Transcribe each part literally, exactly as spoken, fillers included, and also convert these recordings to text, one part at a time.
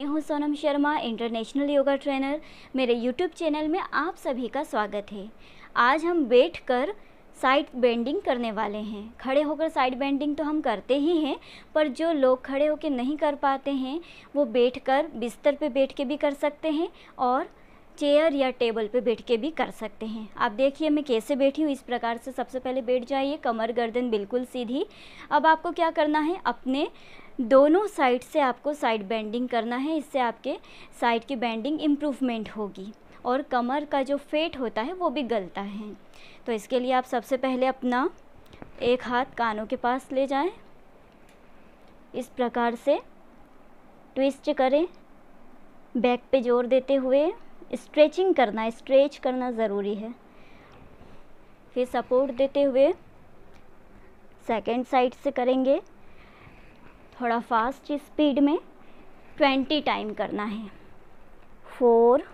मैं हूँ Sonam Sharma, international yoga trainer. मेरे यूट्यूब चैनल में आप सभी का स्वागत है। आज हम बैठकर साइड बेंडिंग करने वाले हैं। खड़े होकर साइड बेंडिंग तो हम करते ही हैं, पर जो लोग खड़े होकर नहीं कर पाते हैं वो बैठकर बिस्तर पे बैठ के भी कर सकते हैं और चेयर या टेबल पे बैठ के भी कर सकते हैं। आप देखिए मैं कैसे बैठी हूँ। इस प्रकार से सबसे पहले बैठ जाइए, कमर गर्दन बिल्कुल सीधी। अब आपको क्या करना है, अपने दोनों साइड से आपको साइड बेंडिंग करना है। इससे आपके साइड की बेंडिंग इम्प्रूवमेंट होगी और कमर का जो फैट होता है वो भी गलता है। तो इसके लिए आप सबसे पहले अपना एक हाथ कानों के पास ले जाएं, इस प्रकार से ट्विस्ट करें, बैक पे जोर देते हुए स्ट्रेचिंग करना है, स्ट्रेच करना ज़रूरी है। फिर सपोर्ट देते हुए सेकंड साइड से करेंगे, थोड़ा फास्ट स्पीड में ट्वेंटी टाइम करना है। फोर,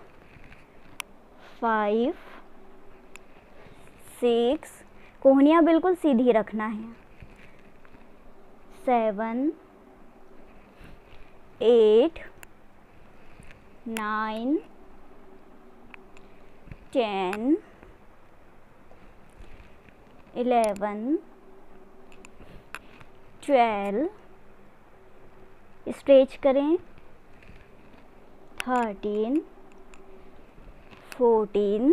फाइव, सिक्स, कोहनियाँ बिल्कुल सीधी रखना है। Seven, eight, nine, ten, eleven, twelve, stretch करें, thirteen, fourteen,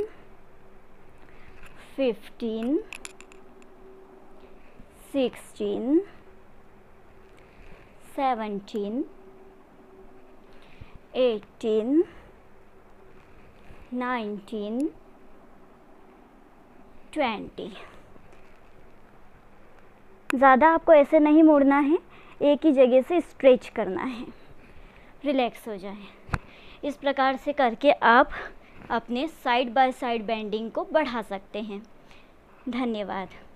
fifteen, sixteen, seventeen, eighteen, nineteen, twenty. ज़्यादा आपको ऐसे नहीं मोड़ना है, एक ही जगह से स्ट्रेच करना है, रिलैक्स हो जाए। इस प्रकार से करके आप अपने साइड बाय साइड बेंडिंग को बढ़ा सकते हैं। धन्यवाद।